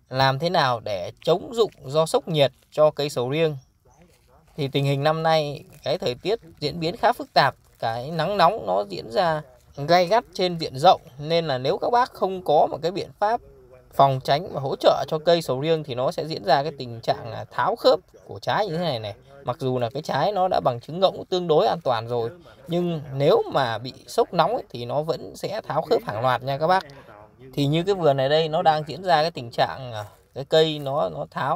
làm thế nào để chống rụng do sốc nhiệt cho cây sầu riêng. Thì tình hình năm nay cái thời tiết diễn biến khá phức tạp, cái nắng nóng nó diễn ra gay gắt trên diện rộng, nên là nếu các bác không có một cái biện pháp phòng tránh và hỗ trợ cho cây sầu riêng thì nó sẽ diễn ra cái tình trạng là tháo khớp của trái như thế này này. Mặc dù là cái trái nó đã bằng chứng ngỗng tương đối an toàn rồi, nhưng nếu mà bị sốc nóng ấy, thì nó vẫn sẽ tháo khớp hàng loạt nha các bác. Thì như cái vườn này đây, nó đang diễn ra cái tình trạng cái cây nó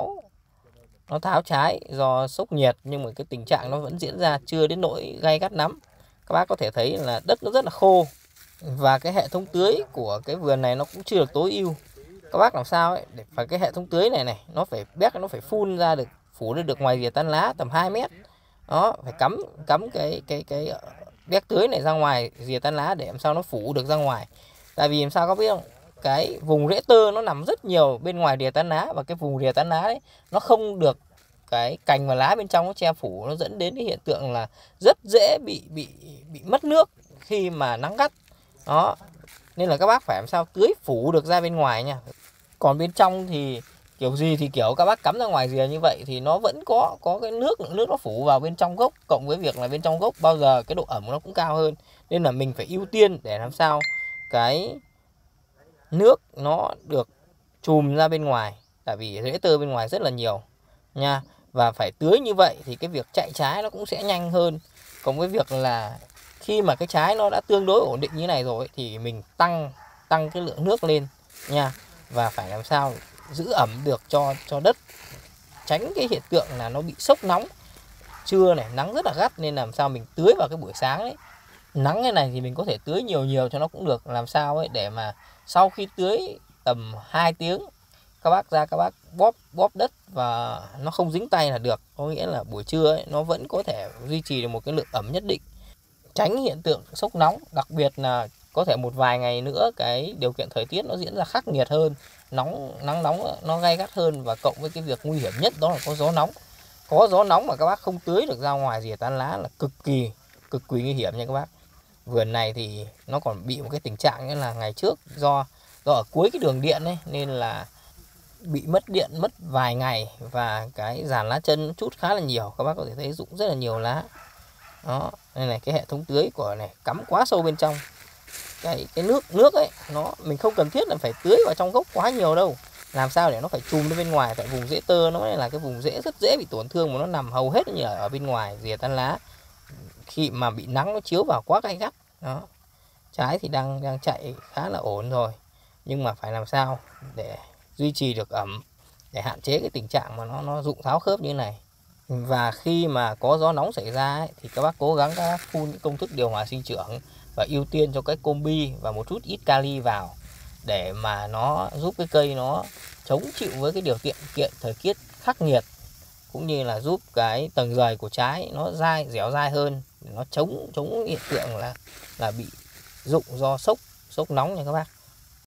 tháo trái do sốc nhiệt, nhưng mà cái tình trạng nó vẫn diễn ra chưa đến nỗi gay gắt lắm. Các bác có thể thấy là đất nó rất là khô, và cái hệ thống tưới của cái vườn này nó cũng chưa được tối ưu. Các bác làm sao ấy để phải cái hệ thống tưới này nó phải béc, nó phải phun ra được, phủ được ngoài rìa tán lá tầm 2 mét. Đó, phải cắm cái béc tưới này ra ngoài rìa tán lá để làm sao nó phủ được ra ngoài. Tại vì làm sao các biết không? Cái vùng rễ tơ nó nằm rất nhiều bên ngoài rìa tán lá, và cái vùng rìa tán lá đấy nó không được cái cành và lá bên trong nó che phủ, nó dẫn đến cái hiện tượng là rất dễ bị mất nước khi mà nắng gắt. Đó, nên là các bác phải làm sao tưới phủ được ra bên ngoài nha. Còn bên trong thì kiểu gì thì kiểu các bác cắm ra ngoài rìa như vậy thì nó vẫn có cái nước nó phủ vào bên trong gốc, cộng với việc là bên trong gốc bao giờ cái độ ẩm của nó cũng cao hơn, nên là mình phải ưu tiên để làm sao cái nước nó được chùm ra bên ngoài, tại vì rễ tơ bên ngoài rất là nhiều nha. Và phải tưới như vậy thì cái việc chạy trái nó cũng sẽ nhanh hơn. Cộng với việc là khi mà cái trái nó đã tương đối ổn định như này rồi thì mình tăng cái lượng nước lên nha. Và phải làm sao giữ ẩm được cho đất, tránh cái hiện tượng là nó bị sốc nóng. Trưa này nắng rất là gắt, nên làm sao mình tưới vào cái buổi sáng đấy. Nắng cái này thì mình có thể tưới nhiều cho nó cũng được, làm sao ấy để mà sau khi tưới tầm 2 tiếng các bác ra, các bác bóp đất và nó không dính tay là được. Có nghĩa là buổi trưa ấy, nó vẫn có thể duy trì được một cái lượng ẩm nhất định, tránh hiện tượng sốc nóng. Đặc biệt là có thể một vài ngày nữa cái điều kiện thời tiết nó diễn ra khắc nghiệt hơn, nắng nóng nó gay gắt hơn, và cộng với cái việc nguy hiểm nhất đó là có gió nóng. Có gió nóng mà các bác không tưới được ra ngoài rìa tán lá là cực kỳ nguy hiểm nha các bác. Vườn này thì nó còn bị một cái tình trạng như là ngày trước do ở cuối cái đường điện ấy, nên là bị mất điện mất vài ngày, và cái dàn lá chân chút khá là nhiều. Các bác có thể thấy rụng rất là nhiều lá. Đó, đây này, cái hệ thống tưới của này cắm quá sâu bên trong. Cái nước ấy mình không cần thiết là phải tưới vào trong gốc quá nhiều đâu. Làm sao để nó phải chùm lên bên ngoài, tại vùng rễ tơ nó là cái vùng rễ rất dễ bị tổn thương, mà nó nằm hầu hết như ở bên ngoài rìa tán lá. Khi mà bị nắng nó chiếu vào quá gay gắt. Đó, trái thì đang chạy khá là ổn rồi, nhưng mà phải làm sao để duy trì được ẩm, để hạn chế cái tình trạng mà nó rụng tháo khớp như này. Và khi mà có gió nóng xảy ra ấy, thì các bác cố gắng phun công thức điều hòa sinh trưởng, và ưu tiên cho cái combi và một chút ít kali vào, để mà nó giúp cái cây nó chống chịu với cái điều kiện thời tiết khắc nghiệt, cũng như là giúp cái tầng rời của trái nó dẻo dai hơn, để nó chống hiện tượng là bị rụng do sốc nóng nha các bác.